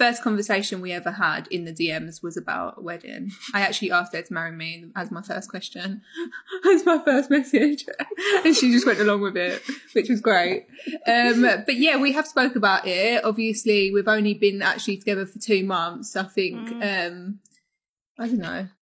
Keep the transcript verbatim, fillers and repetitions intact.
first conversation we ever had in the D Ms was about a wedding. I actually asked her to marry me as my first question, as my first message, and she just went along with it, which was great. Um, but yeah, we have spoke about it. Obviously, we've only been actually together for two months. I think, mm. um, I don't know.